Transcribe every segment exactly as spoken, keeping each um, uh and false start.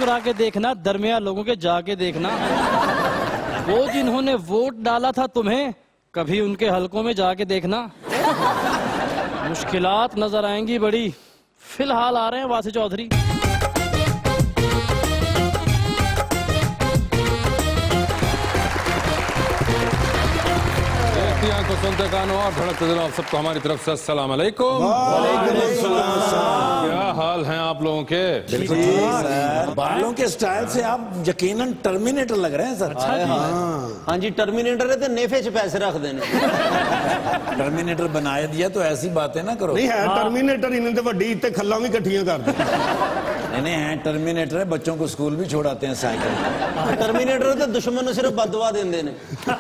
मुस्कुरा के देखना, दरमिया लोगों के जाके देखना। वो जिन्होंने वोट डाला था तुम्हें, कभी उनके हलकों में जाके देखना। मुश्किलात नजर आएंगी बड़ी। फिलहाल आ रहे हैं वासी चौधरी। को सुनते कानों और धड़कते दिलों, आप सबको हमारी तरफ से अस्सलाम वालेकुम। क्या हाल हैं आप लोगों के? बिल्कुल सर, बालों के स्टाइल से आप यकीनन टर्मिनेटर लग रहे हैं सर। अच्छा जी। हाँ, हाँ जी, टर्मिनेटर है तो नेफे च पैसे रख देने। टर्मिनेटर बनाया दिया तो ऐसी बातें ना करो। नहीं है टर्मिनेटर, इन्हें तो वड्डी ते खल्ला भी कट्ठियां कर दे। नहीं नहीं है टर्मिनेटर है, बच्चों को स्कूल भी छोड़ाते हैं साइकिल। टर्मिनेटर तो दुश्मन सिर्फ बदवा देंदे ने।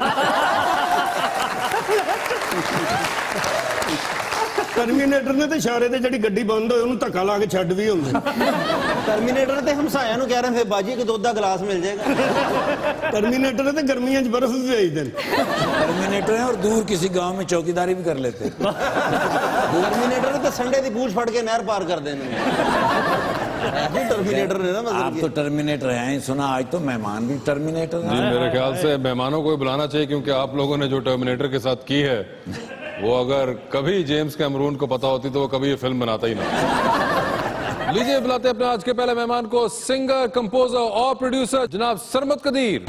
टर्मिनेटर ने तो इशारे ते जड़ी गड्डी बंद होए उन्हें धक्का ला के छड्ड भी हुंदे। टर्मिनेटर ते हमसाया नु कह रहे थे बाजी के दुध दा गिलास मिल जाएगा। टर्मिनेटर ते गर्मियां च बर्फ भी भेज देन। टर्मिनेटर है और दूर किसी गांव में चौकीदारी भी कर लेते। टर्मिनेटर तो संडे दी पूछ फट के नहर पार कर देने। टर्मिनेटर है ना मतलब। आप तो टर्मिनेटर हैं, सुना आज तो मेहमान भी टर्मिनेटर जी, मेरे ख्याल से मेहमानों को बुलाना चाहिए, क्योंकि आप लोगों ने जो टर्मिनेटर के साथ की है वो अगर कभी जेम्स कैमरून को पता होती तो वो कभी ये फिल्म बनाता ही ना। लीजिए बुलाते अपने आज के पहले मेहमान को, सिंगर, कंपोजर और प्रोड्यूसर जनाब सरमद कदीर।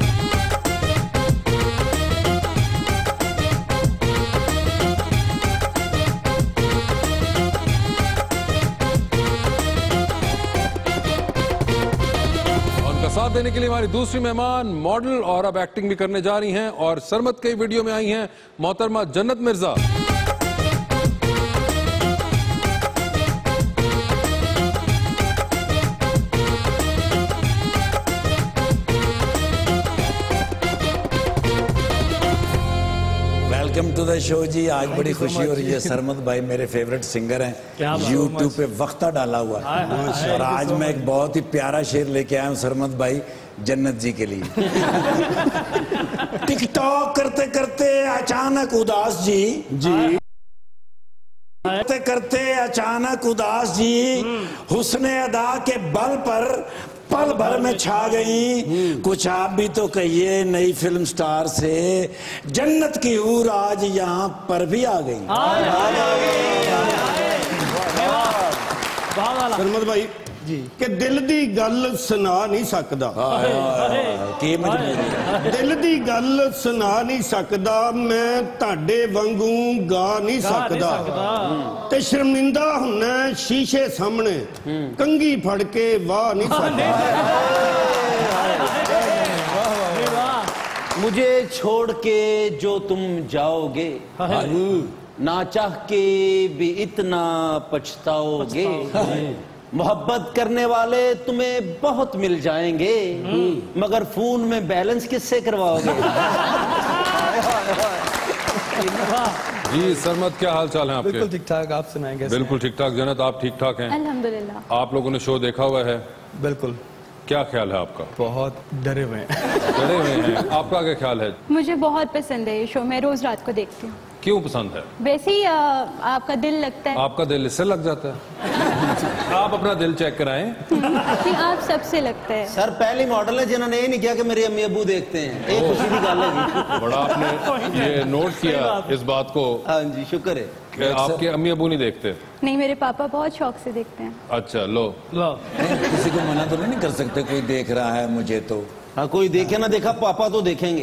साथ देने के लिए हमारी दूसरी मेहमान, मॉडल और अब एक्टिंग भी करने जा रही हैं और सरमद के वीडियो में आई हैं, मोहतरमा Jannat Mirza. Welcome to the show जी। आज बड़ी खुशी हो रही है, सरमद भाई मेरे फेवरेट सिंगर हैं, यूट्यूब पे वक्ता डाला हुआ है और आज मैं एक बहुत ही प्यारा शेर लेके आया हूँ सरमद भाई जन्नत जी के लिए। टिकटॉक करते करते अचानक उदास जी जी करते करते अचानक उदास जी हुस्ने अदा के बल पर पल भर में छा गई। कुछ आप भी तो कहिए, नई फिल्म स्टार से जन्नत की हूर आज यहाँ पर भी आ गई। सरमद भाई जी कि दिल दी गल सुना नहीं सकदा, की मजबूरी दिल दी गल सुना नहीं सकदा, मैं ताडे वांगू गा नहीं सकदा ते शर्मिंदा हुन्ना शीशे सामने कंगी फड़ के वाह नहीं सकदा। मुझे छोड़ के जो तुम जाओगे, ना चाह के भी इतना पछताओगे। मोहब्बत करने वाले तुम्हें बहुत मिल जाएंगे, मगर फोन में बैलेंस किससे करवाओगे? जी सरमद, क्या हाल चाल है आपके? बिल्कुल ठीक ठाक, आप सुनाएंगे? बिल्कुल ठीक ठाक। जन्नत, आप ठीक ठाक हैं? अल्हम्दुलिल्लाह। आप लोगों ने शो देखा हुआ है? बिल्कुल। क्या ख्याल है आपका? बहुत डरे हुए हैं। डरे हुए हैं, आपका क्या ख्याल है? मुझे बहुत पसंद है ये शो, मैं रोज रात को देखती हूँ। क्यों पसंद है? वैसे ही आ, आपका दिल लगता है। आपका दिल इससे लग जाता है? आप अपना दिल चेक कराएं। नहीं, आप सबसे लगता है। सर पहली मॉडल है जिन्होंने ये नहीं किया कि मेरे अम्मी अब्बू देखते हैं। एक खुशी की गल है। बड़ा आपने ये नोट किया इस बात को। हाँ जी, शुक्र है कि आपके अम्मी अब्बू नहीं देखते? नहीं, मेरे पापा बहुत शौक से देखते हैं। अच्छा, लो लो। किसी को मना तो नहीं कर सकते, कोई देख रहा है मुझे तो। हाँ, कोई देखे ना देखा, पापा तो देखेंगे।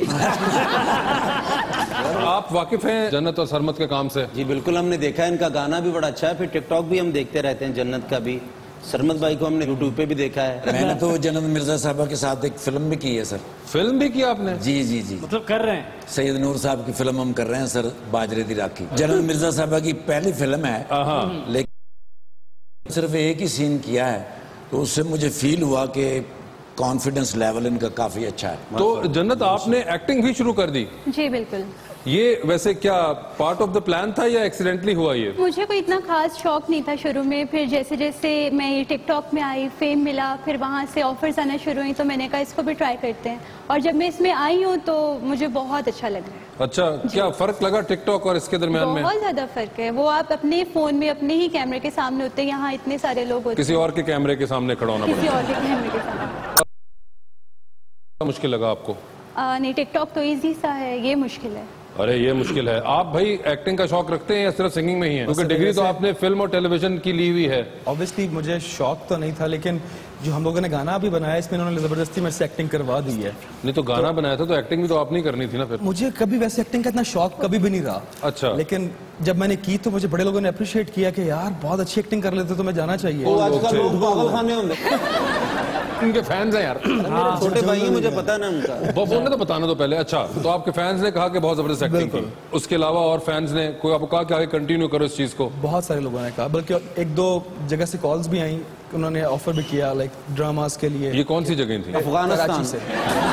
आप वाकिफ हैं जन्नत और सरमद के काम से? जी बिल्कुल, हमने देखा है, इनका गाना भी बड़ा अच्छा है, फिर टिकटॉक भी हम देखते रहते हैं जन्नत का भी। सरमद भाई को हमने यूट्यूब पे भी देखा है। मैंने तो जन्नत मिर्जा साहबा के साथ एक फिल्म भी की है सर। फिल्म भी की आपने? जी जी जी, मतलब कर रहे हैं? सैयद नूर साहब की फिल्म हम कर रहे हैं सर, बाजरे दी राखी। जन्नत मिर्जा साहबा की पहली फिल्म है, लेकिन सिर्फ एक ही सीन किया है, तो उससे मुझे फील हुआ कि कॉन्फिडेंस लेवल इनका काफी अच्छा है। तो जन्नत, आपने एक्टिंग भी शुरू कर दी? जी बिल्कुल। ये वैसे क्या पार्ट ऑफ द प्लान था या एक्सीडेंटली हुआ ये? मुझे कोई इतना खास शौक नहीं था शुरू में, फिर जैसे जैसे मैं ये टिकटॉक में आई, फेम मिला, फिर वहाँ से ऑफर्स आना शुरू हुई, तो मैंने कहा इसको भी ट्राई करते हैं। और जब मैं इसमें आई हूँ तो मुझे बहुत अच्छा लग रहा है। अच्छा, क्या फर्क लगा टिकटॉक और इसके दरमियान में? बहुत ज्यादा फर्क है। वो आप अपने फोन में अपने ही कैमरे के सामने होते हैं, यहाँ इतने सारे लोग होते हैं, किसी और के कैमरे के सामने खड़ा होना किसी पड़ा। और के कैमरे के सामने। मुश्किल लगा आपको? आ, नहीं, टिकटॉक तो इजी सा है, ये मुश्किल है। अरे ये मुश्किल है। आप भाई एक्टिंग का शौक रखते हैं या सिर्फ सिंगिंग में ही है? क्योंकि डिग्री तो आपने फिल्म और टेलीविजन की ली हुई है। ऑब्वियसली मुझे शौक तो नहीं था, लेकिन जो हम लोगों ने गाना भी बनाया इसमें इन्होंने जबरदस्ती मेरे से एक्टिंग करवा दी है। नहीं तो गाना तो, बनाया था तो एक्टिंग भी तो आप नहीं करनी थी ना फिर? मुझे कभी वैसे एक्टिंग का इतना शौक कभी भी नहीं रहा। अच्छा। लेकिन जब मैंने की तो मुझे बड़े लोगों ने अप्रिशिएट किया कि यार बहुत अच्छी एक्टिंग कर लेते, तो मैं जाना चाहिए। वो आजकल लोग पागल खाने होंगे। उनके फैंस हैं यार। हाँ, छोटे भाई हैं, मुझे पता ना उनका। बोलने तो बताना तो पहले। अच्छा, तो आपके फैंस ने कहा कि बहुत जबरदस्त एक्टिंग की, उसके अलावा और फैंस ने कोई आपको कहा कि आगे कंटिन्यू करो इस चीज को? बहुत सारे लोगों ने कहा, बल्कि एक दो जगह से कॉल्स भी आई, उन्होंने ऑफर भी किया लाइक ड्रामास के लिए। ये कौन सी जगह थी? अफगानिस्तान से।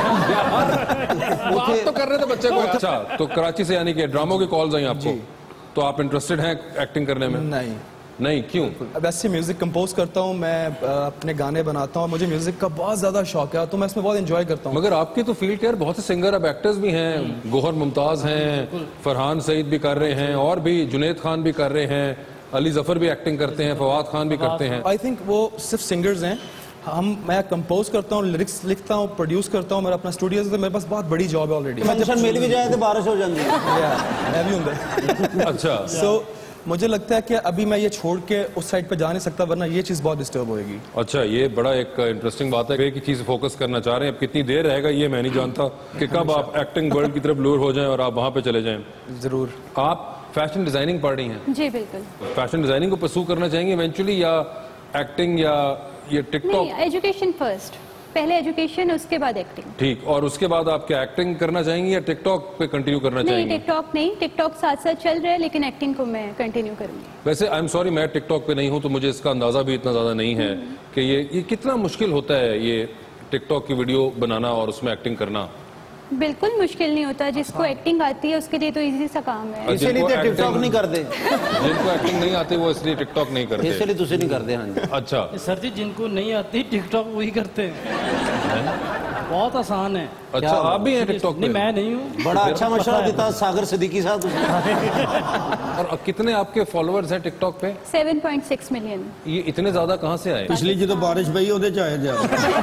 बात तो कर रहे थे बच्चे को। अच्छा, तो कराची से यानी कि ड्रामों की कॉल्स आई आपको? तो आप इंटरेस्टेड हैं एक्टिंग करने में? नहीं। नहीं, क्यों? वैसे म्यूजिक कंपोज करता हूँ मैं, अपने गाने बनाता हूँ, मुझे म्यूजिक का बहुत ज्यादा शौक है, तो मैं इसमें बहुत एंजॉय करता हूँ। मगर आपकी तो फील्ड के यार बहुत से सिंगर अब एक्टर्स भी हैं, गोहर मुमताज हैं, फरहान सईद भी कर रहे हैं, और भी जुनैद खान भी कर रहे हैं, अली जफर भी एक्टिंग करते हैं, फवाद खान भी करते हैं। आई थिंक वो सिर्फ सिंगर्स हैं, हम मैं कंपोज करता हूँ, लिरिक्स लिखता हूँ, प्रोड्यूस करता हूँ, मेरा अपना स्टूडियो है, तो मेरे पास बहुत बड़ी जॉब है ऑलरेडी। फंक्शन मिल भी जाए तो बारिश हो जाती है। मैं भी हूँ। अच्छा, सो मुझे लगता है कि अभी मैं ये छोड़ के उस साइड पे जा नहीं सकता, वरना ये चीज बहुत डिस्टर्ब होएगी। अच्छा, ये बड़ा एक इंटरेस्टिंग बात है कि चीज फोकस करना चाह रहे हैं। अब कितनी देर रहेगा ये मैं नहीं जानता कि कब आप एक्टिंग वर्ल्ड की तरफ लूर हो जाएं और आप वहां पे चले जाएं। जरूर। आप फैशन डिजाइनिंग पढ़ रही हैं? जी बिल्कुल। फैशन डिजाइनिंग को परस्यू करना चाहेंगे इवेंचुअली, या एक्टिंग या ये टिकटॉक? नहीं, एजुकेशन फर्स्ट, पहले एजुकेशन उसके बाद एक्टिंग। ठीक, और उसके बाद आप क्या एक्टिंग करना चाहेंगी या टिकटॉक पे कंटिन्यू करना नहीं, चाहेंगी? टिकटॉक नहीं, टिकटॉक साथ साथ चल रहा है, लेकिन एक्टिंग को मैं कंटिन्यू करूंगी। वैसे आई एम सॉरी, मैं टिकटॉक पे नहीं हूं तो मुझे इसका अंदाजा भी इतना ज्यादा नहीं है कि ये ये कितना मुश्किल होता है ये टिकटॉक की वीडियो बनाना और उसमें एक्टिंग करना। बिल्कुल मुश्किल नहीं होता, जिसको एक्टिंग आती है उसके लिए तो इजी सा काम है। इसलिए तो टिकटॉक नहीं करते। जिनको एक्टिंग नहीं आती वो इसलिए टिकटॉक नहीं करते। इसलिए तुझे नहीं करते। हाँ जी। अच्छा सर जी, जिनको नहीं आती टिकटॉक वही करते हैं। बहुत आसान है। अच्छा, आप भी हैं टिकटॉक पे? नहीं, मैं नहीं हूँ। बड़ा अच्छा मशवरा देता सागर सिद्दीकी साहब। और कितने आपके फॉलोअर्स हैं टिकटॉक पे? Seven point six million. ये इतने ज्यादा कहाँ से आए? पिछली जो बारिश पई ਉਹਦੇ ਚ ਆਏ जा।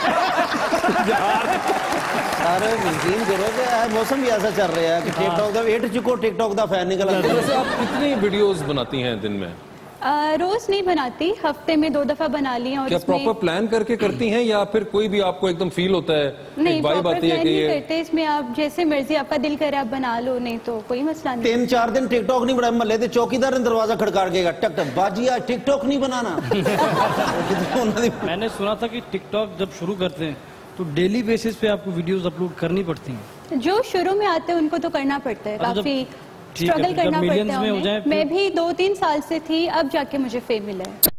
सारे यकीन करो कि मौसम भी ऐसा चल रहा है कि टिकटॉक का एट चुको टिकटॉक का फैन निकल आता है। वैसे आप कितनी वीडियोस बनाती हैं दिन में? आ, रोज नहीं बनाती, हफ्ते में दो दफा बना ली। और क्या प्रॉपर प्लान करके करती हैं या फिर कोई भी आपको एकदम फील होता है? नहीं, वाइब प्रॉपर आती है प्लान कि नहीं ये करते। इसमें आप जैसे मर्जी, आपका दिल करे आप बना लो, नहीं तो कोई मसला नहीं। तीन चार दिन टिकटॉक नहीं बनाया, महल्ले के चौकीदार ने दरवाजा खड़काड़ के टक टक बाजी आज टिकटॉक नहीं बनाना। मैंने सुना था कि टिकटॉक जब शुरू करते हैं तो डेली बेसिस पे आपको वीडियोस अपलोड करनी पड़ती हैं। जो शुरू में आते हैं उनको तो करना पड़ता है, काफी स्ट्रगल करना पड़ता है उन्हें। मैं भी दो तीन साल से थी, अब जाके मुझे फेम मिला है।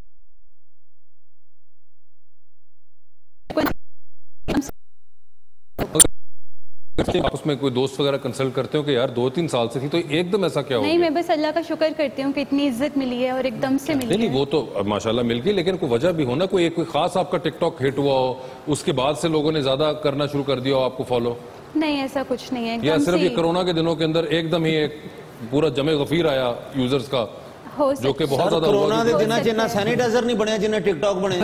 आप उसमें कोई दोस्त वगैरह कंसल्ट करते हो कि यार दो तीन साल से थी तो एकदम ऐसा क्या हो गया? नहीं, मैं बस अल्लाह का शुक्र करती हूँ कि इतनी इज्जत मिली है और एकदम से मिली नहीं, है। नहीं, वो तो माशाल्लाह मिल गई, लेकिन कोई वजह भी होना, कोई एक कोई खास आपका टिकटॉक हिट हुआ हो, उसके बाद से लोगों ने ज्यादा करना शुरू कर दिया हो आपको फॉलो? नहीं, ऐसा कुछ नहीं है। या सिर्फ ये कोरोना के दिनों के अंदर एकदम ही एक पूरा जमे गफीर आया यूजर्स का, जो कि बहुत ज्यादा कोरोना के दिनों जिन्ना सैनिटाइजर नहीं बने जिन्ना टिकटॉक बने।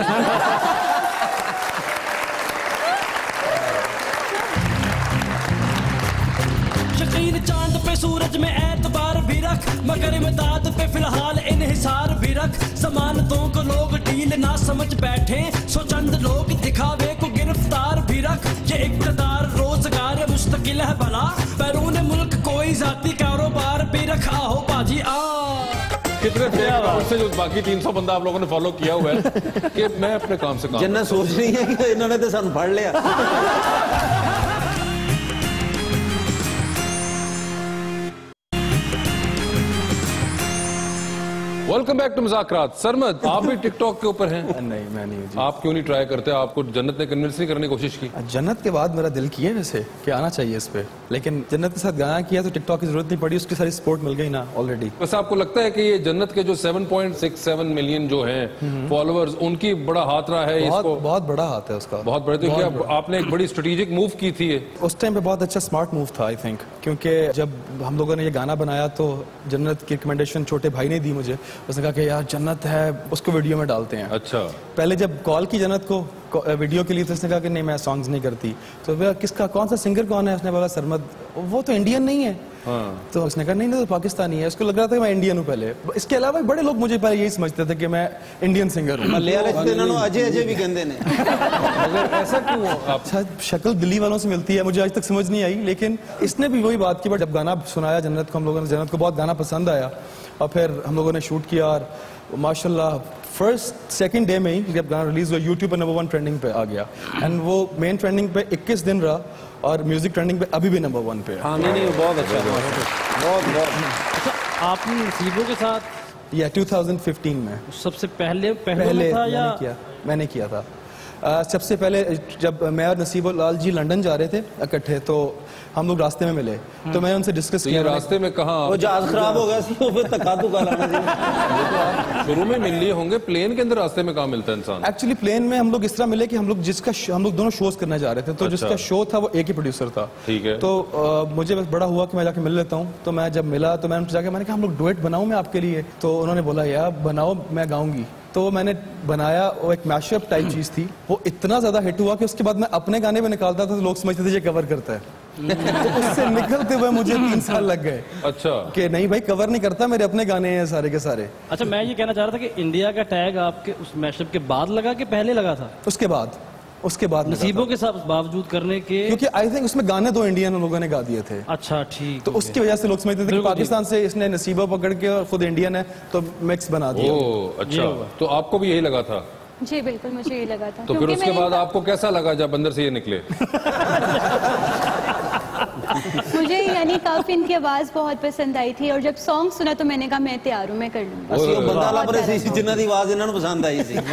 शकीन चांद पे सूरज में एतबार भी रख, मगर इमदाद पे फिलहाल इन्हिसार भी रख। जमानतों को लोग डील ना समझ बैठे, सो चंद लोग दिखावे को गिरफ्तार भी रख। ये इक़्तिदार रोजगार मुस्तकिल है भला, बैरून मुल्क कोई जाती कारोबार भी रखा हो बाजी आ। कितने फेक से जो बाकी तीन सौ बंदा आप लोगों ने फॉलो किया हुआ है कि मैं अपने काम से काम जिन्ना सोच रही है कि इन्होंने तो सन फड़ लिया। वेलकम बैक टू मुज़ाकरात। सरमद, आप भी टिकटॉक के ऊपर हैं? नहीं, मैं नहीं हूँ जी। आप क्यों नहीं ट्राई करते? आपको जन्नत ने कन्विंस नहीं करने की कोशिश की? जन्नत के बाद मेरा दिल किया वैसे कि आना चाहिए इस पे, लेकिन जन्नत के साथ गाना किया तो टिकटॉक की जरूरत नहीं पड़ी, उसकी सारी सपोर्ट मिल गई ना ऑलरेडी। बस आपको लगता है कि ये जन्नत के जो सात पॉइंट सिक्स सेवन मिलियन जो हैं फॉलोअर्स, उनकी बड़ा हाथ रहा है बहुत, इसको? बहुत बड़ा हाथ है उसका, बहुत बड़े। तो क्या आपने एक बड़ी स्ट्रेटेजिक मूव की थी ये? उस टाइम पे बहुत अच्छा स्मार्ट मूव था आई थिंक, क्योंकि जब हम लोगों ने ये गाना बनाया तो जन्नत की रिकमेंडेशन छोटे भाई ने दी मुझे। उसने कहा कि यार जन्नत है, उसको वीडियो में डालते हैं। अच्छा। पहले जब कॉल की जन्नत को वीडियो के लिए तो उसने कहा कि नहीं मैं सॉन्ग्स नहीं करती। तो फिर किसका कौन सा सिंगर कौन है? उसने बोला सरमद। वो तो इंडियन नहीं है। हाँ। तो उसने कहा नहीं नहीं तो पाकिस्तानी है। उसको लग रहा था कि मैं इंडियन हूँ पहले। इसके अलावा बड़े लोग मुझे पहले यही समझते थे कि मैं इंडियन सिंगर हूँ। अजय अजय भी गंदे ने। ऐसा क्यों? अच्छा, शक्ल दिल्ली वालों से मिलती है, मुझे आज तक समझ नहीं आई, लेकिन इसने भी वही बात की। बट जब गाना सुनाया जन्नत को, हम लोगों ने, जन्नत को बहुत गाना पसंद आया और फिर हम लोगों ने शूट किया और माशाल्लाह फर्स्ट सेकंड डे में ही जब गाना रिलीज हुआ यूट्यूब पे नंबर वन ट्रेंडिंग पे आ गया। एंड वो मेन ट्रेंडिंग पे इक्कीस दिन रहा और म्यूजिक ट्रेंडिंग पे अभी भी नंबर वन पे है। हाँ, नहीं नहीं बहुत अच्छा, बहुत बहुत। अच्छा, आपने नसीबों के साथ या दो हज़ार पंद्रह में सबसे पहले पहले, पहले था या मैंने किया मैंने किया था आ, सबसे पहले जब मैं और नसीब लाल जी लंदन जा रहे थे इकट्ठे, तो हम लोग रास्ते में मिले तो मैं उनसे डिस्कस तो किया। रास्ते में कहाँ? वो जहाज खराब हो गया तो फिर तका तुका लाना चाहिए। शुरू में मिल लिए होंगे, प्लेन के अंदर रास्ते में कहाँ मिलता है इंसान? एक्चुअली प्लेन में हम लोग इस तरह मिले कि हम लोग जिसका हम लोग दोनों शोज करने जा रहे थे, तो अच्छा। जिसका शो था वो एक ही प्रोड्यूसर था। ठीक है। तो आ, मुझे बस बड़ा हुआ कि मैं जाके मिल लेता हूँ। तो मैं जब मिला तो मैंने उनसे जाके मैंने कहा हम लोग डुएट बनाऊं मैं आपके लिए? तो उन्होंने बोला यार बनाओ, मैं गाऊंगी। तो वो मैंने बनाया, वो एक मैशअप टाइप चीज थी। वो इतना ज्यादा हिट हुआ कि उसके बाद मैं अपने गाने में निकालता था तो लोग समझते थे ये कवर करता है। तो उससे निकलते हुए मुझे तीन साल लग गए। अच्छा। कि नहीं भाई कवर नहीं करता, मेरे अपने गाने हैं सारे के सारे। अच्छा, मैं ये कहना चाह रहा था कि इंडिया का टैग आपके उस मैशअप के बाद लगा कि पहले लगा था? उसके बाद उसके बाद नसीबों के साथ बावजूद करने के, क्योंकि आई थिंक उसमें गाने दो इंडियन लोगों ने गा दिए थे। अच्छा ठीक। तो उसकी वजह से लोग समझते थे कि पाकिस्तान से इसने नसीबा पकड़ के और खुद इंडियन है तो मिक्स बना दिया। ओह अच्छा, तो आपको भी यही लगा था? जी बिल्कुल, मुझे ये लगा था। तो फिर उसके बाद आपको कैसा लगा जब अंदर से ये निकले? मुझे यानी काफी इनकी आवाज बहुत पसंद आई थी और जब सॉन्ग सुना तो मैंने कहा मैं तैयार हूँ, मैं कर लूंगा। ਅਸੀਂ ਉਹ ਬੰਦਾ ਲੱਭ ਰਹੇ ਸੀ ਜਿਨ੍ਹਾਂ ਦੀ ਆਵਾਜ਼ ਇਹਨਾਂ ਨੂੰ ਪਸੰਦ ਆਈ ਸੀ।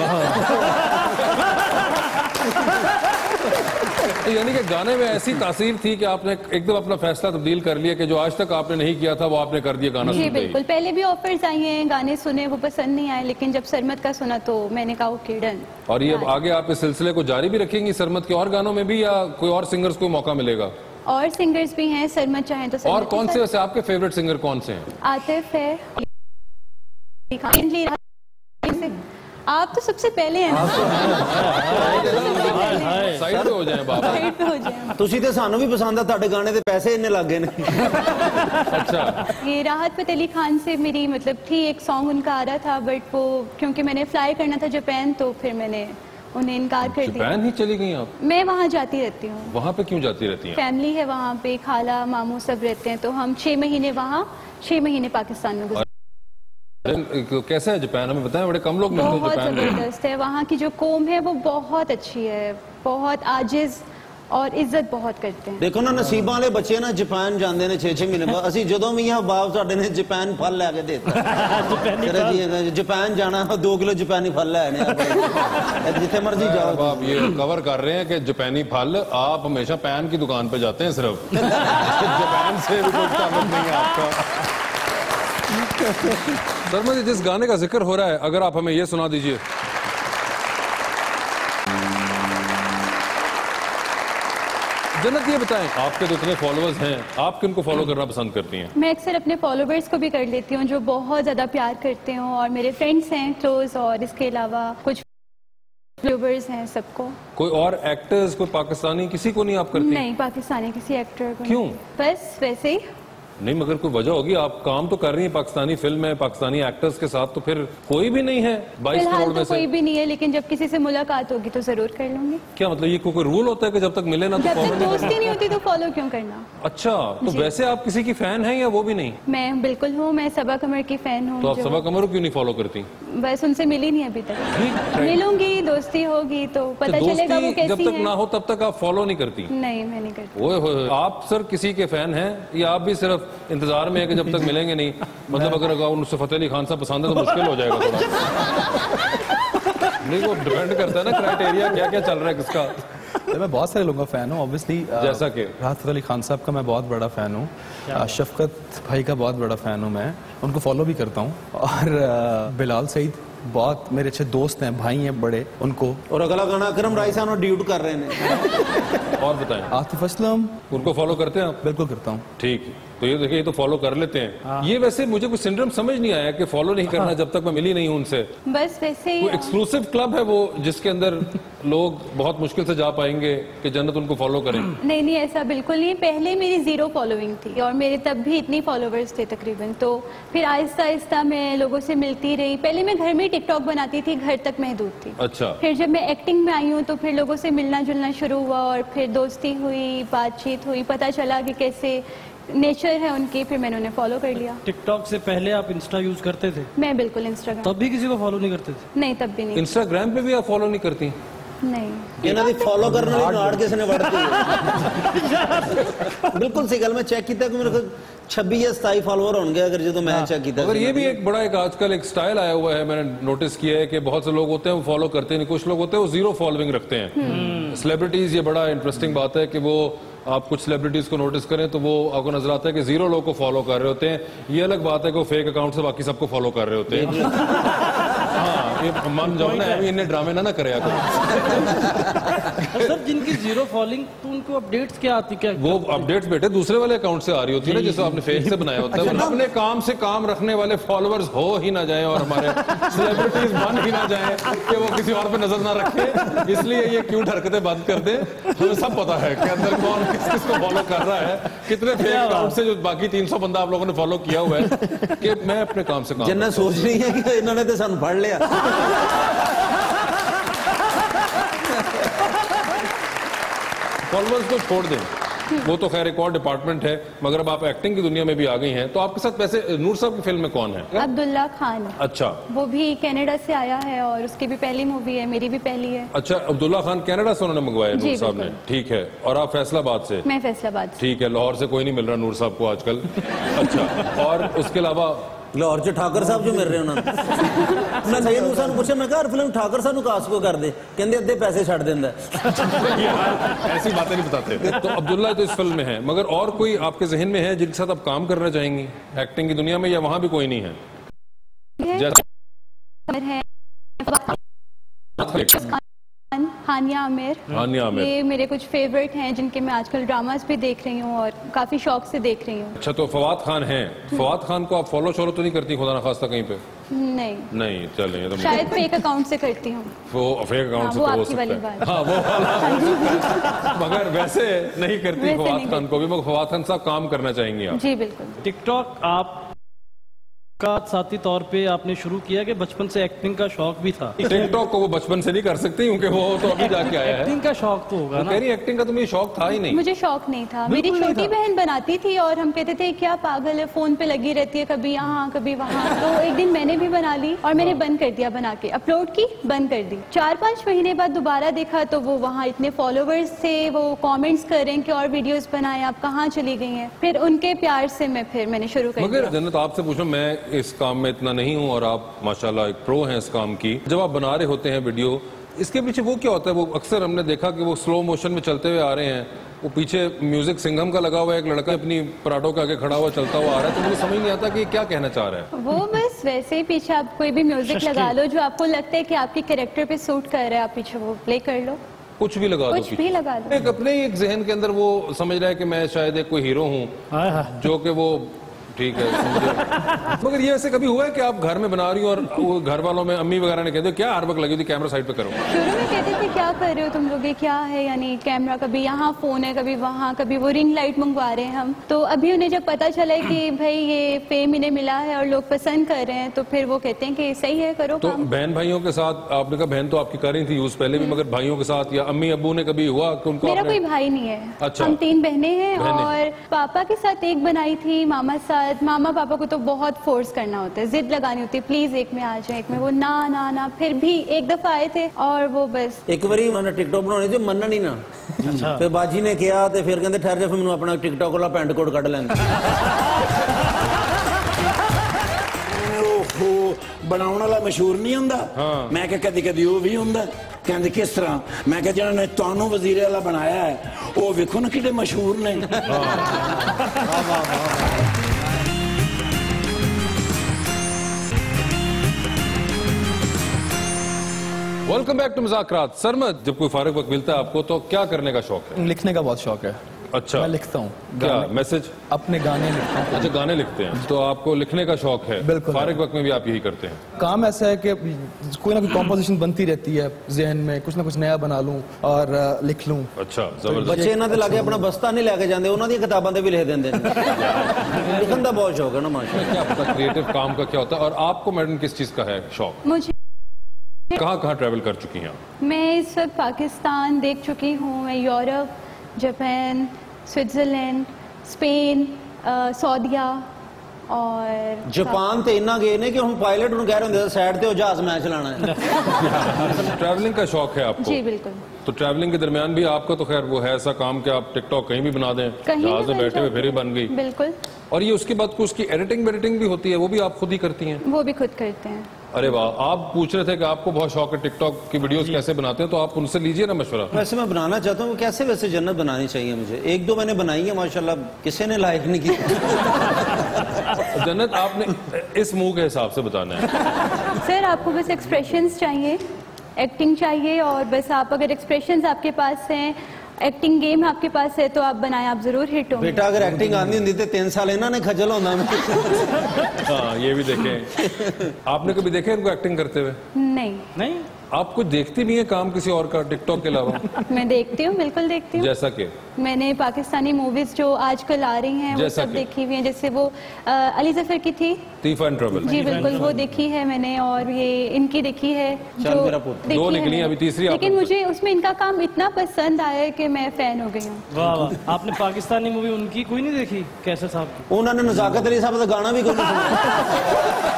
यानी कि गाने में ऐसी तासीर थी कि आपने एकदम अपना फैसला तब्दील कर लिया कि जो आज तक आपने नहीं किया था वो आपने कर दिया गाना जी बिल्कुल। पहले भी ऑफर्स आई हैं, गाने सुने, वो पसंद नहीं आए, लेकिन जब सरमद का सुना तो मैंने कहा ओके डन। और ये अब आगे आप इस सिलसिले को जारी भी रखेंगी सरमद के और गानों में भी, या कोई और सिंगर्स को मौका मिलेगा? और सिंगर्स भी हैं, सरमद चाहें तो। और कौन से वैसे आपके फेवरेट सिंगर कौन से हैं? आतिफ है। आप तो सबसे पहले हैं। साइड पे हो जाएं बाबा। साइड पे हो जाएं। ਤੁਸੀਂ ਤੇ ਸਾਨੂੰ ਵੀ ਪਸੰਦ ਆ, ਤੁਹਾਡੇ ਗਾਣੇ ਦੇ ਪੈਸੇ ਇੰਨੇ ਲੱਗ ਗਏ ਨੇ। अच्छा। ये राहत फतेह अली खान से मेरी मतलब थी, एक सॉन्ग उनका आ रहा था बट वो क्योंकि मैंने फ्लाई करना था जापान तो फिर मैंने उन्हें इनकार कर दिया। जापान ही चली गई आप? मैं वहाँ जाती रहती हूँ। वहाँ पे क्यों जाती रहती हैं? फैमिली है वहाँ पे, खाला मामू सब रहते हैं, तो हम छह महीने वहाँ, छह महीने पाकिस्तान में गुजारते। कैसा है जापान, हमें बताएं, बड़े कम लोग मिलते हैं बहुत जापान में। जबरदस्त है, वहाँ की जो कौम है वो बहुत अच्छी है, बहुत आजिज और इज्जत बहुत करते हैं। ਦੇਖੋ ਨਾ ਨਸੀਬਾਂ ਵਾਲੇ ਬੱਚੇ ਨਾ ਜਾਪਾਨ ਜਾਂਦੇ ਨੇ ਛੇ ਛੇ ਮਹੀਨੇ ਬਾਅਦ। ਅਸੀਂ ਜਦੋਂ ਵੀ यहाँ ਬਾਪ ਸਾਡੇ ਨੇ ਜਾਪਾਨ ਫਲ ਲੈ ਕੇ ਦੇਤਾ। ਜੀ ਜਾਪਾਨ ਜਾਣਾ दो किलो जापानी फल ले आने आप जिथे मर्जी जाओ। आप ये कवर कर रहे हैं कि जापानी फल आप हमेशा पैन की दुकान पे जाते हैं सिर्फ, जापान से भी कोई ताल्लुक नहीं है आपका। शर्मा जी, जिस गाने का जिक्र हो रहा है अगर आप हमें ये सुना दीजिए। जन्नत ये बताएं, आपके तो इतने फॉलोअर्स हैं, आप किनको फॉलो करना पसंद करती हैं? मैं अक्सर अपने फॉलोवर्स को भी कर लेती हूँ जो बहुत ज्यादा प्यार करते हो, और मेरे फ्रेंड्स हैं क्लोज, और इसके अलावा कुछ व्यूवर्स हैं सबको। कोई और एक्टर्स, कोई पाकिस्तानी, किसी को नहीं आप करती? नहीं, पाकिस्तानी किसी एक्टर को क्यों? नहीं। बस वैसे ही। नहीं, मगर कोई वजह होगी, आप काम तो कर रही हैं पाकिस्तानी फिल्म में, पाकिस्तानी एक्टर्स के साथ, तो फिर कोई भी नहीं है बाईस फिलहाल करोड़ तो में से? कोई भी नहीं है, लेकिन जब किसी से मुलाकात होगी तो जरूर कर लूंगी। क्या मतलब ये कोई रूल होता है कि जब तक मिले ना तो जब फॉलो तक नहीं दोस्ती करना? नहीं होती तो फॉलो क्यों करना। अच्छा, तो वैसे आप किसी की फैन हैं या वो भी नहीं? मैं बिल्कुल हूँ, मैं सबा कमर की फैन हूँ। तो आप सबा कमर क्यों नहीं फॉलो करती? बस उनसे मिली नहीं अभी तक, मिलूंगी, दोस्ती होगी तो पता तो चलेगा वो दोस्ती कैसी जब तक है। ना हो तब तक आप फॉलो नहीं करती? नहीं, मैं नहीं करती। ओए होए, आप सर किसी के फैन हैं या आप भी सिर्फ सिर्फ इंतजार में है कि जब तक मिलेंगे नहीं, मतलब अगर उनसे फतेह अली खान साहब पसंद है तो मुश्किल हो जाएगा थोड़ा। नहीं, वो डिपेंड करता है ना क्राइटेरिया क्या क्या चल रहा है किसका। मैं बहुत सारे लोगों का फैन हूँ ऑब्वियसली, जैसा कि राहत फतेह अली खान साहब का मैं बहुत बड़ा फैन हूँ, शफकत भाई का बहुत बड़ा फैन हूँ, मैं उनको फॉलो भी करता हूँ, और बिलाल सईद बहुत मेरे अच्छे दोस्त हैं, भाई हैं बड़े उनको। और अगला गाना अकरम राय साहब ड्यूट कर रहे हैं। और बताएं, आतिफ असलम उनको फॉलो करते हैं आप? बिल्कुल करता हूँ। ठीक है, तो ये देखिए, ये तो फॉलो कर लेते हैं। ये वैसे मुझे कुछ सिंड्रोम समझ नहीं आया कि फॉलो नहीं करना जब तक मैं मिली नहीं हूं उनसे। बस वैसे ही कोई एक्सक्लूसिव क्लब है वो जिसके अंदर लोग बहुत मुश्किल से जा पाएंगे कि जन्नत उनको फॉलो करें? नहीं नहीं, ऐसा बिल्कुल नहीं। पहले मेरी जीरो फॉलोइंग थी और मेरे तब भी इतनी फॉलोवर्स थे तकरीबन, तो फिर आहिस्ता आहिस्ता मैं लोगों से मिलती रही। पहले मैं घर में टिकटॉक बनाती थी, घर तक महदूद थी। अच्छा। फिर जब मैं एक्टिंग में आई हूँ तो फिर लोगों से मिलना जुलना शुरू हुआ और फिर दोस्ती हुई, बातचीत हुई, पता चला कि कैसे नेचर है उनकी, फिर मैंने उन्हें फॉलो कर लिया। टिकटॉक से पहले आप इंस्टा यूज करते थे? मैं बिल्कुल इंस्टाग्राम। तब भी किसी को फॉलो नहीं करते थे? नहीं, तब भी नहीं। इंस्टाग्राम पे भी आप फॉलो नहीं करती? नहीं। ਇਹਨਾਂ ਦੀ ਫੋਲੋ ਕਰਨ ਵਾਲੀ ਨਾੜ ਕਿਸ ਨੇ ਵੜਤੀ ਬਿਲਕੁਲ ਸਹੀ ਗੱਲ। ਮੈਂ ਚੈੱਕ ਕੀਤਾ ਕਿ ਮੇਰੇ ਕੋਲ छब्बीस या सताईस फॉलोअर होंगे अगर जो तो मैं चेक किया। अगर ये भी एक बड़ा एक आजकल एक स्टाइल आया हुआ है, मैंने नोटिस किया है कि बहुत से लोग होते हैं वो फॉलो करते नहीं, कुछ लोग होते हैं वो जीरो फॉलोइंग रखते हैं। सेलिब्रिटीज, ये बड़ा इंटरेस्टिंग बात है कि वो आप कुछ सेलिब्रिटीज को नोटिस करें तो वो आपको नजर आता है कि जीरो लोग को फॉलो कर रहे होते हैं। ये अलग बात है कि वो फेक अकाउंट से बाकी सबको फॉलो कर रहे होते हैं। हाँ, ये मन जाओ ना, अभी इन्हें ड्रामे ना ना करे सर जिनकी जीरो फॉलोइंग, तो उनको अपडेट्स क्या आती? क्या वो अपडेट्स बेटे दूसरे वाले अकाउंट से आ रही होती है ना, जिसे आपने फेक से बनाया होता है। अपने काम से काम रखने वाले फॉलोअर्स हो ही ना जाए और हमारे सेलिब्रिटीज बन ही ना जाए कि वो किसी और पे नजर ना रखे, इसलिए ये क्यूट हरकतें बंद कर दे। हमें सब पता है कि अंदर कौन किस किस को फॉलो कर रहा है, कितने फेक अकाउंट से जो बाकी तीन सौ बंदा आप लोगों ने फॉलो किया हुआ है, कि मैं अपने काम से काम। जन्नत सोच रही है कि इन्होंने तो सानू फड़ लिया। फॉलोअर्स को छोड़ दें, वो तो खैर एक और डिपार्टमेंट है, मगर अब आप एक्टिंग की दुनिया में भी आ गई हैं, तो आपके साथ वैसे नूर साहब की फिल्म में कौन है? अब्दुल्ला खान। अच्छा। वो भी कनाडा से आया है और उसकी भी पहली मूवी है, मेरी भी पहली है। अच्छा, अब्दुल्ला खान कनाडा से उन्होंने मंगवाया नूर साहब ने? ठीक है। और आप फैसलाबाद से? मैं फैसलाबाद से। ठीक है, लाहौर से कोई नहीं मिल रहा नूर साहब को आजकल। अच्छा, और उसके अलावा लाहौर च ठाकर साहब जो मिल रहे उन्होंने मैं सही नूर साहब पूछा, मैं कहा फिल्म ठाकर साहब कास्ट को कर दे, कहते अद्धे पैसे छड़ देंदा। ऐसी बातें नहीं बताते। तो अब्दुल्ला तो इस फिल्म में है, मगर और कोई आपके जहन में है जिनके साथ आप काम करना चाहेंगी एक्टिंग की दुनिया में, या वहां भी कोई नहीं है? हानिया आमिर। हानिया आमिर, ये मेरे कुछ फेवरेट हैं जिनके मैं आजकल ड्रामास भी देख रही हूँ और काफी शौक से देख रही हूँ। अच्छा, तो फवाद खान हैं। फवाद खान को आप फॉलो शॉलो तो नहीं करती खुदा ना खास्ता कहीं पे? नहीं नहीं, चलें तो शायद फेक अकाउंट से करती हूँ। वो फेक अकाउंट से तो हो सकता है। हाँ, वो वाला मगर वैसे नहीं करती फवाद खान को भी। मगर फवाद खान साहब काम करना चाहेंगी आप? जी बिल्कुल। टिकटॉक आप का साथी तौर पे आपने शुरू किया कि बचपन से एक्टिंग का शौक भी था? टिकटॉक को वो बचपन से नहीं कर सकती क्योंकि वो तो अभी जाके आया है। एक्टिंग का शौक तो होगा ना? कह रही एक्टिंग का तो मुझे शौक था ही नहीं। मुझे शौक नहीं था। मेरी छोटी बहन बनाती थी और हम कहते थे क्या पागल है, फोन पे लगी रहती है, कभी यहाँ कभी वहाँ। तो एक दिन मैंने भी बना ली और मैंने बंद कर दिया, बना के अपलोड की, बंद कर दी। चार पाँच महीने बाद दोबारा देखा तो वो वहाँ इतने फॉलोवर्स थे, वो कॉमेंट्स कर रहे हैं कि और वीडियोज बनाए, आप कहाँ चली गई हैं। फिर उनके प्यार से मैं फिर मैंने शुरू कर दिया। मगर जन्नत आपसे पूछूं, मैं इस काम में इतना नहीं हूं और आप माशाल्लाह एक प्रो हैं इस काम की। जब आप बना रहे होते हैं वीडियो, इसके पीछे वो क्या होता है? वो अक्सर हमने देखा कि वो स्लो मोशन में चलते हुए आ रहे हैं, वो पीछे म्यूजिक सिंघम का लगा हुआ है, एक लड़का अपनी पराठों के आगे खड़ा हुआ चलता हुआ आ रहा है, तो मुझे समझ नहीं आता कि क्या कहना चाह रहा है। वो बस वैसे ही पीछे आप कोई भी म्यूजिक लगा लो जो आपको लगता है कि आपके कैरेक्टर पे सूट कर रहा है, आप पीछे वो प्ले कर लो, कुछ भी लगा कुछ दो, भी लगा दो। एक अपने ही एक जहन के अंदर वो समझ रहा है कि मैं शायद एक कोई हीरो हूँ, जो कि वो ठीक है समझे। मगर ये ऐसे कभी हुआ है कि आप घर में बना रही हो और वो घर वालों में अम्मी वगैरह ने कहते हो क्या हर वक्त लगी थी कैमरा साइड पे करो? शुरू में कहते थे क्या कर रहे हो तुम लोग, ये क्या है, यानी कैमरा कभी यहाँ फोन है, कभी वहाँ, कभी वो रिंग लाइट मंगवा रहे हैं हम। तो अभी उन्हें जब पता चला कि भाई ये फेम इन्हें मिला है और लोग पसंद कर रहे हैं, तो फिर वो कहते हैं कि सही है, करो तो काम। बहन भाइयों के साथ आपने कहा, बहन तो आपकी कर रही थी यूज पहले भी, मगर भाइयों के साथ या अम्मी अब्बू ने कभी हुआ कि उनको? मेरा कोई भाई नहीं है। अच्छा। हम तीन बहनें हैं बहने। और पापा के साथ एक बनाई थी मामा साथ, बाद मामा पापा को तो बहुत फोर्स करना होता है, जिद लगानी होती है, प्लीज एक में आ जाए, एक में, वो ना ना ना। फिर भी एक दफा आए थे और वो बस एक बारी उन्होंने टिकटॉक बनानी थी, मनना नहीं ना। अच्छा। फिर बाजी ने किया तो फिर कहते ठहर जा, फिर मैंने अपना टिकटॉक वाला पैंट कोट कट लेंगे। बनाने वाला मशहूर नहीं होंदा। हाँ। मैं क्या कदी कदी वो भी होंदा। कहते किस तरह? मैं क्या जिन्होंने तुहानू वजीर वाला बनाया है वो वेखो ना कितने मशहूर ने। वेलकम बैक टू मुज़ाकरात। सरमद, जब कोई फारिग वक्त मिलता है आपको तो क्या करने का शौक है? लिखने का बहुत शौक है। अच्छा। मैं लिखता हूँ। क्या मैसेज? अपने गाने लिखता हूँ। अच्छा, गाने लिखते हैं। तो आपको लिखने का शौक है? बिल्कुल। फारिग वक्त में भी आप यही करते हैं? काम ऐसा है कि कोई ना कोई कॉम्पोजिशन बनती रहती है जहन में, कुछ ना कुछ नया बना लूं और लिख लूं। अच्छा, जबरदस्त। बच्चे इन्हां दे लागे अपना बस्ता नहीं लेके जाते, उन्होंने किताबों से भी लिख देंगे। लिखने का बहुत शौक है ना माशाल्लाह। क्या पता क्रिएटिव काम का क्या होता है। और आपको मैडम किस चीज का है शौक? मुझे कहाँ कहाँ ट्रैवल कर चुकी हैं? मैं इस वक्त पाकिस्तान देख चुकी हूँ, मैं यूरोप, जापान, स्विट्जरलैंड, स्पेन, सऊदीया और जापान ते इन्ना गए ने कि हम पायलट उन्हें कह रहे होंगे साइड ते जहाज मैं चलाना है। ट्रैवलिंग का शौक है आपको? जी बिल्कुल। तो ट्रैवलिंग के दरमियान भी आपका तो खैर वो है ऐसा काम कि आप टिकटॉक कहीं भी बना दें, जहाज में बैठे हुए फिर ही बन गई। बिल्कुल। और ये उसके बाद कुछ उसकी एडिटिंग वेडिटिंग भी होती है, वो भी आप खुद ही करती हैं? वो भी खुद करते हैं। अरे वाह। आप पूछ रहे थे कि आपको बहुत शौक है टिकटॉक की वीडियोस कैसे बनाते हैं, तो आप उनसे लीजिए ना मशवरा। वैसे मैं बनाना चाहता हूँ, कैसे वैसे जन्नत बनानी चाहिए मुझे। एक दो मैंने बनाई है माशाल्लाह, किसी ने लाइक नहीं की। जन्नत आपने इस मुंह के हिसाब से बताना है। सर आपको बस एक्सप्रेशंस चाहिए, एक्टिंग चाहिए, और बस आप अगर एक्सप्रेशंस आपके पास हैं, एक्टिंग गेम आपके पास है, तो आप बनाएं, आप जरूर हिट होंगे। बेटा अगर एक्टिंग आनी होती तो तीन साल इन्होंने खजल होना। हाँ, ये भी देखें। आपने कभी देखे इनको एक्टिंग करते हुए? नहीं। नहीं? आप कुछ देखती भी है काम किसी और का टिकटॉक के अलावा? मैं देखती हूँ, बिल्कुल देखती हूँ। जैसा कि मैंने पाकिस्तानी मूवीज जो आजकल आ रही हैं वो सब देखी हुई हैं, जैसे वो आ, अली जफर की थी तीफ एंड ट्रबल। जी बिल्कुल, वो देखी है मैंने, और ये इनकी देखी है जो दो निकली है, अभी तीसरी। लेकिन मुझे उसमें इनका काम इतना पसंद आया कि मैं फैन हो गई हूँ। वाह वाह। आपने पाकिस्तानी मूवी उनकी कोई नहीं देखी? कैसे साहब? उन्होंने नजाकत अली साहब का गाना भी कोई नहीं सुना।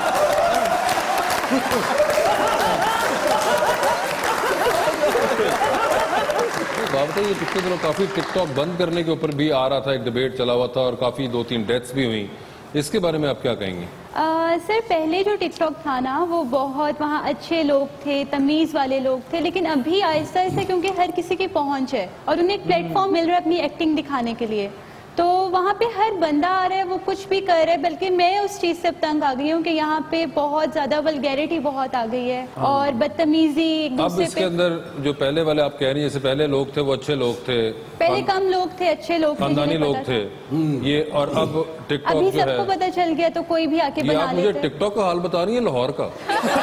बात है ये पिछले दिनों काफी टिकटॉक बंद करने के ऊपर भी आ रहा था, एक डिबेट चला हुआ था और काफी दो तीन डेथ्स भी हुई। इसके बारे में आप क्या कहेंगे? आ, सर पहले जो टिकटॉक था ना वो बहुत वहाँ अच्छे लोग थे, तमीज वाले लोग थे, लेकिन अभी आहिस्ता आहिस्ता क्योंकि हर किसी की पहुंच है और उन्हें एक प्लेटफॉर्म मिल रहा है अपनी एक्टिंग दिखाने के लिए, तो वहाँ पे हर बंदा आ रहा है, वो कुछ भी कर रहा है। बल्कि मैं उस चीज से अब तंग आ गई हूँ कि यहाँ पे बहुत ज्यादा वल्गैरिटी बहुत आ गई है और बदतमीजी एक दूसरे अब इसके अंदर जो पहले वाले आप कह रही हैं, जैसे पहले लोग थे वो अच्छे लोग थे, पहले कम लोग थे, अच्छे लोग थे, खानदानी लोग थे ये, और अब टिकटॉक अभी जो है सबको पता चल गया तो कोई भी आके बना मुझे लेता है। टिकटॉक का हाल बता रही है लाहौर का।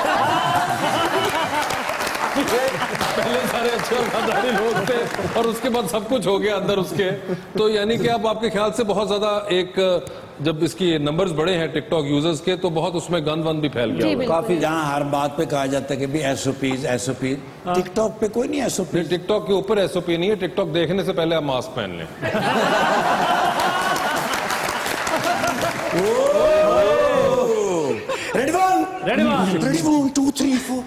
पहले सारे अच्छे और खानदानी लोग थे और उसके बाद सब कुछ हो गया अंदर उसके, तो यानी कि अब आपके ख्याल से बहुत ज्यादा एक जब इसकी नंबर्स बड़े हैं टिकटॉक यूजर्स के तो बहुत उसमें गंद वंद भी फैल गया। काफी जहाँ हर बात पे कहा जाता है कि भी एसओपीज एसओपी, टिकटॉक पे कोई नहीं एसओपी। टिकटॉक के ऊपर एसओपी नहीं है, टिकटॉक देखने से पहले आप मास्क पहन लें। Ready one ready one ready one two three four.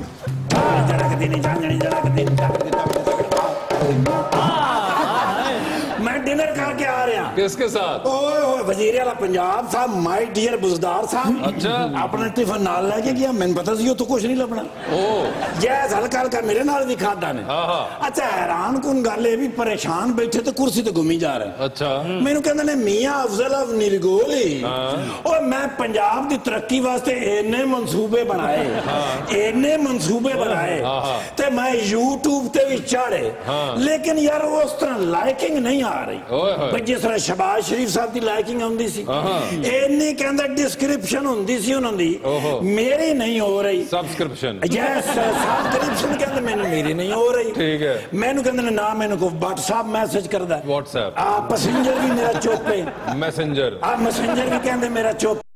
मैं डिनर करके आ रहा। किसके साथ? ओए ओए वजीर आला पंजाब साहब, माय डियर बुजदार साहब। अच्छा। अपना टिफिन नाल लेके गया, मैंने पता सी तो कुछ नहीं लभना। ओ जैस हल्का हल्का मेरे नाल भी खादा ने। हाँ हाँ। अच्छा हैरान कुन गल है भी परेशान बैठे तो कुर्सी ते घूमी जा रहे। अच्छा। मैनू कहंदे ने मियां अफजल अफ निरगोली और मैं पंजाब की तरक्की वास्ते इन्ने मंसूबे बनाए, इन्ने मंसूबे बनाए ते मैं यूट्यूब ते भी चाढ़े, लेकिन यार उस तरह लाइकिंग नहीं आ रही जिस तरह शहबाज शरीफ साहब की लाइकिंग आउंदी सी। इन्नी कहंदा डिस्क्रिप्शन हुंदी सी उन्हां दी, मेरी नहीं हो रही। सब्सक्रिप्शन यस सब्सक्रिप्शन कहंदे मैंने मेरी नहीं हो रही। ठीक है। मैनू कहंदे ने ना मैनू को व्हाट्सएप मैसेज करदा है, व्हाट्सएप आ पैसेंजर भी मेरा चुप है, मैसेंजर आ मैसेंजर भी कहंदे मेरा चुप।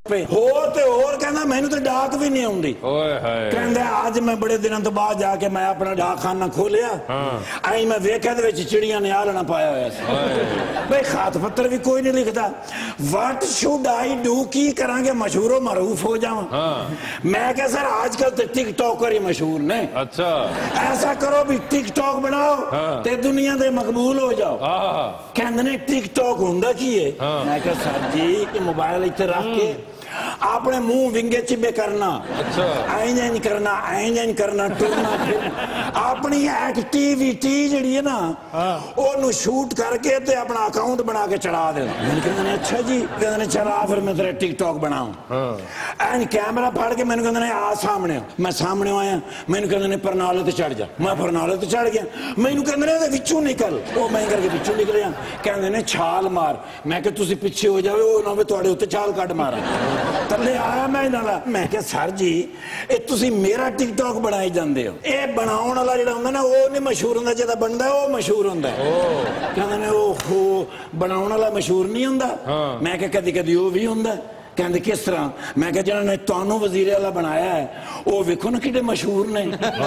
हो ते और कहना मैनू तो डाक भी नहीं आउंदी कहंदे आज मैं बड़े दिनों तो बाद जाके मैं अपना डाकखाना खोलिया आई मैं वेख्या दे विच चिड़ियां ने आलना पाया होया सी भाई खात पत्र भी कोई नहीं लिखता व्हाट शुड आई डू की करांगे मशहूर मरूफ हो जावां मैं कह सर आजकल तो टिकटॉकर ही मशहूर ने अच्छा ऐसा करो भी टिकटॉक बनाओ ते दुनिया दे मकबूल हो जाओ कहंदे ने टिकटॉक हुंदा की है मैं कह सर जी ये मोबाइल इत्थे रख के अपने मुंह विंगे चिबे करना अच्छा ऐन ऐन करना ऐन ऐन करना टुरना फिरना अपनी एक्टिविटी जड़ी है ना ओनू शूट करके ते अपना अकाउंट बना के चढ़ा देना मैंने कहंदे अच्छा जी कहंदे चला फिर मैं तेरा टिकटॉक बनाऊं ऐन कैमरा फाड़ के मैंने कहंदे आ सामने मैं सामने आया मैंने कहंदे परनाले ते चढ़ जा मैं परनाले ते चढ़ गया मैनू कहंदे ने विचों निकल ओ मैं करके विचों निकलिया कहंदे ने छाल मार मैं कि तुसी पीछे हो जाओ ओ ना वे तुहाडे उत्ते छाल कट मारा थले आया मैं नाला मैं क्या सर जी ये तुसी मेरा टिकटॉक बनाई जांदे हो ये बनाउण वाला जेड़ा हुंदा ना वो नहीं मशहूर हुंदा जेदा बनदा वो मशहूर हुंदा कहंदे ने ओ हो बनाउण वाला मशहूर नहीं हुंदा मैं क्या कदी कदी वो भी हुंदा कहंदे किस तरह मैं क्या जिन्होंने तुहानू वजीर आला बनाया है वो वेखो ना कितने मशहूर ने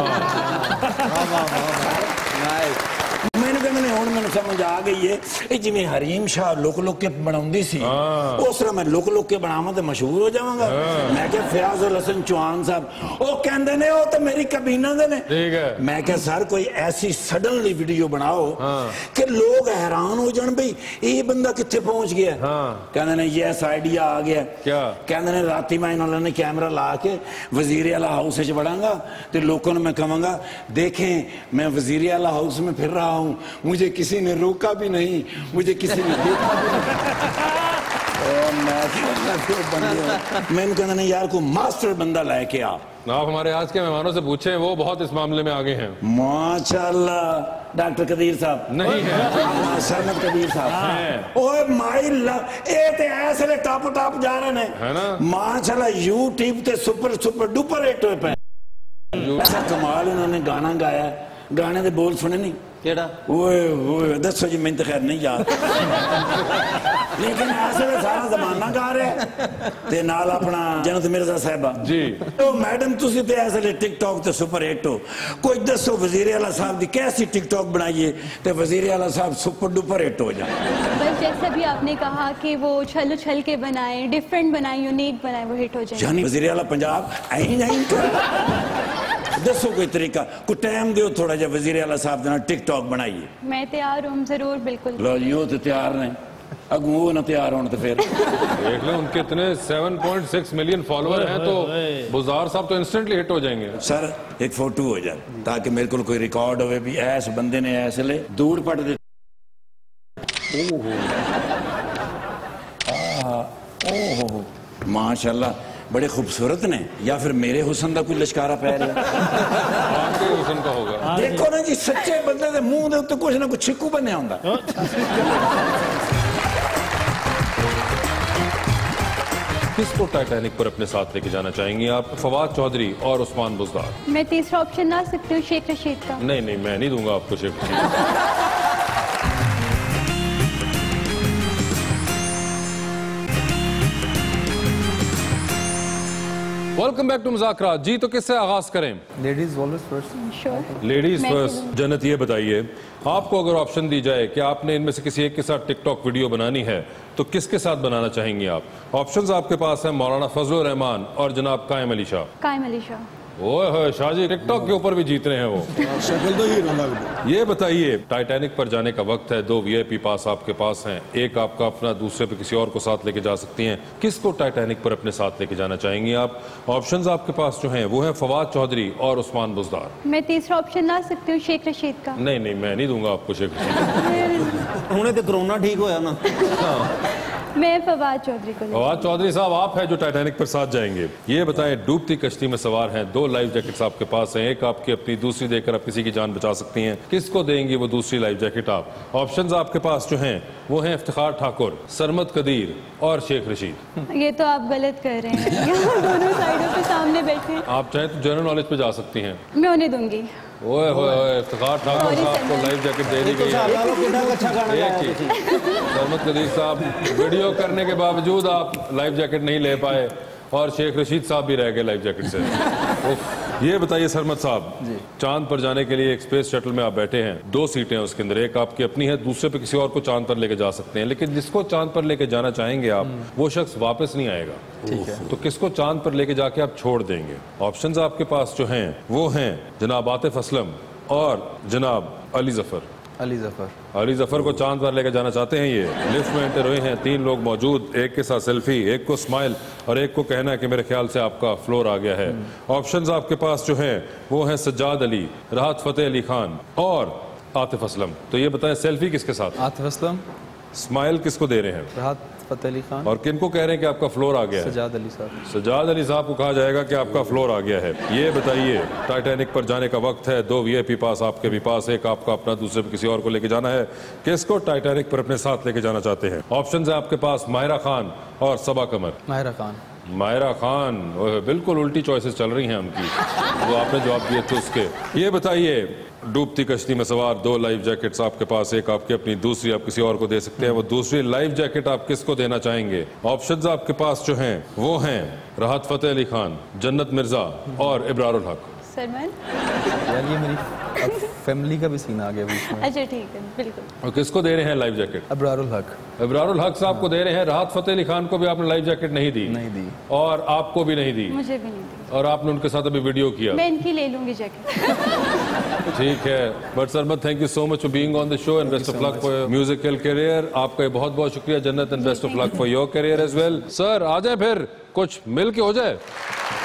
मैंने कहने हुण मैनू समझ आ गई है ये जिवें हरीम शाह लुक लुक के बनाउंदी सी उस तरह मैं लुक लुक के बनावां ते मशहूर हो जावांगा मैं क्या फयाज उल हसन चौहान साहब ओ कहंदे ने ओ तो मेरी कबीना दे ने ठीक है मैं क्या सर कोई ऐसी सडनली वीडियो बनाओ कि लोग हैरान हो जान भाई ये बंदा कित्थे पहुंच गया कहंदे ने यस आइडिया आ गया क्या कहंदे ने राती मैं इन्हां ने कैमरा ला के वजीर आला हाउस विच वड़ांगा ते लोगों ने मैं कहूंगा देखें मैं वजीर आला हाउस में फिर रहा हूं मुझे किसी ने रोका भी नहीं मुझे किसी ने देखा भी नहीं मैंने कहना नहीं यार को मास्टर बंदा लाके आ आप हमारे आज के मेहमानों से पूछें वो बहुत इस मामले में आगे हैं माशाल्लाह डॉक्टर कदीर साहब नहीं है सरमद कदीर साहब ओए माई ए ते ऐसे टॉप टॉप जा रहे ने है ना माशाल्लाह यूट्यूब ते सुपर सुपर डुपर हिट होए पे कमाल उन्होंने गाना गाया गाने दे बोल सुने नहीं केड़ा ओए ओए दसो जी मैं तो खैर नहीं याद लेकिन ऐसे में सारा जमाना गा रहे ते नाल अपना जन्नत मिर्जा साहिबा जी तो मैडम तुसी ते ऐसे टिकटॉक ते सुपर हिट हो कोई दसो वजीर आला साहब दी कैसी टिकटॉक बनाइए ते वजीर आला साहब सुपर डुपर हिट हो जाए बस जैसा भी आपने कहा कि वो छल छल के बनाए डिफरेंट बनाए यूनिक बनाए वो हिट हो जाए यानी वजीर आला पंजाब ऐ नहीं दसो कोई तरीका को टाइम दो थोड़ा जा वजीर आला साहब देना टिकटॉक बनाइए मैं तैयार हूँ जरूर बिल्कुल लो जी वो तो तैयार नहीं अगू वो ना तैयार होने तो फिर देख लो उनके इतने सात पॉइंट छह मिलियन फॉलोअर हैं तो बुज़ार साहब तो इंस्टेंटली हिट हो जाएंगे सर एक फोटो हो जाए ताकि मेरे को कोई रिकॉर्ड होवे भी ऐस बंदे ने ऐसे ले दूर पट दे ओहो माशाल्लाह बड़े खूबसूरत ने या फिर मेरे हुसन का कोई लश्कारा पै रहा आपके हुसन का होगा देखो ना जी सच्चे बंदे दे मुंह दे उत्ते कुछ ना कुछ छिक्कू बनया हुंदा किसको टाइटैनिक पर अपने साथ लेके जाना चाहेंगी आप फवाद चौधरी और उस्मान बुज़दार मैं तीसरा ऑप्शन ना सकती हूँ शेख रशीद का नहीं नहीं मैं नहीं दूंगा आपको Sheikh Rashid welcome back to मुज़ाकरा जी तो किससे आगाज करें ladies always first sure ladies first Jannat ये बताइए आपको अगर ऑप्शन दी जाए कि आपने इनमें से किसी एक के साथ टिकटॉक वीडियो बनानी है तो किसके साथ बनाना चाहेंगी आप ऑप्शंस आपके पास हैं मौलाना फजलुर रहमान और जनाब कायम अली शाह कायम अली शाह ओए होए शाहजी टिकटॉक के ऊपर भी जीत रहे हैं वो शक्ल तो हीरो लग रही ये बताइए टाइटैनिक पर जाने का वक्त है दो वीआईपी पास आपके पास हैं एक आपका अपना दूसरे पे किसी और को साथ लेके जा सकती हैं किसको टाइटैनिक पर अपने साथ लेके जाना चाहेंगी आप ऑप्शंस आपके पास जो हैं वो हैं फवाद चौधरी और उस्मान बुज़दार मैं तीसरा ऑप्शन ना सकती हूँ शेख रशीद का नहीं नहीं मैं नहीं दूंगा आपको शेख रशीद उन्हें तो कोरोना ठीक होया ना मैं फवाद चौधरी को फवाद चौधरी साहब आप हैं जो टाइटैनिक पर साथ जाएंगे ये बताएं डूबती कश्ती में सवार हैं दो लाइफ जैकेट्स आपके पास हैं एक आपकी अपनी दूसरी देकर आप किसी की जान बचा सकती हैं किसको देंगी वो दूसरी लाइफ जैकेट आप ऑप्शंस आपके पास जो हैं वो हैं इफ्तिखार ठाकुर सरमद कदीर और शेख रशीद ये तो आप गलत कर रहे हैं यहाँ दोनों साइडों पे सामने बैठे हैं आप चाहें तो जनरल नॉलेज पे जा सकती हैं मैं उन्हें दूंगी ओए होए होए इफ्तिखार ठाकुर साहब को लाइफ जैकेट दे दी गई है एक ही सरमत कदीर साहब, वीडियो करने के बावजूद आप लाइफ जैकेट नहीं ले पाए और शेख रशीद साहब भी रह गए लाइफ जैकेट से। ये बताइए सरमत साहब, चांद पर जाने के लिए एक स्पेस शटल में आप बैठे हैं, दो सीटें हैं उसके अंदर, एक आपकी अपनी है, दूसरे पे किसी और को चांद पर लेके जा सकते हैं, लेकिन जिसको चांद पर लेके जाना चाहेंगे आप, वो शख्स वापस नहीं आएगा। ठीक है, तो किसको चांद पर लेके जाके आप छोड़ देंगे? ऑप्शंस आपके पास जो हैं वो हैं जनाब आतिफ असलम और जनाब अली जफर। अली जफर। अली जफर को चांद पर लेकर जाना चाहते हैं। ये लिफ्ट में एंटर हुए हैं, तीन लोग मौजूद, एक के साथ सेल्फी, एक को स्माइल और एक को कहना है कि मेरे ख्याल से आपका फ्लोर आ गया है। ऑप्शंस आपके पास जो हैं वो हैं सज्जाद अली, राहत फतेह अली खान और आतिफ असलम। तो ये बताएं सेल्फी किसके साथ? आतिफ असलम। स्माइल किसको दे रहे हैं? राहत फतेह अली खान। और किनको कह रहे हैं कि आपका फ्लोर आ गया है? सज्जाद अली साहब। सज्जाद अली साहब को कहा जाएगा कि आपका फ्लोर आ गया है। ये बताइए, टाइटैनिक पर जाने का वक्त है, दो वीआईपी पास आपके भी पास, एक आपका अपना, दूसरे पे किसी और को लेके जाना है। किसको टाइटैनिक पर अपने साथ लेके जाना चाहते हैं? ऑप्शन है आपके पास माहिरा खान और सबा कमर। माहिरा खान। माहिरा खान, बिल्कुल उल्टी चॉइसेस चल रही हैं उनकी, वो आपने जवाब दिए थे उसके। ये बताइए, डूबती कश्ती में सवार दो लाइफ जैकेट्स आपके पास, एक आपकी अपनी, दूसरी आप किसी और को दे सकते हैं। वो दूसरी लाइफ जैकेट आप किसको देना चाहेंगे? ऑप्शंस आपके पास जो हैं वो हैं राहत फतेह अली खान, जन्नत मिर्जा और इब्रारुल हक। सलमान। यार ये मेरी फैमिली का भी सीन आ गया बीच में। अच्छा ठीक है, बिल्कुल। और किसको दे रहे हैं लाइफ जैकेट? इब्रारुल हक। इब्रारुल हक साहब को दे रहे हैं। राहत फतेह अली खान को भी आपने लाइफ जैकेट नहीं दी? नहीं दी। और आपको भी नहीं दी? मुझे भी नहीं दी। और आपने उनके साथ अभी वीडियो किया? मैं इनकी ले लूंगी जैकेट। ठीक है, but Sarmad, thank you so much for being on the show and best of luck for your musical career. आपका बहुत बहुत शुक्रिया Jannat, and best of luck for your career as well. Sir आ जाए, फिर कुछ मिल के हो जाए।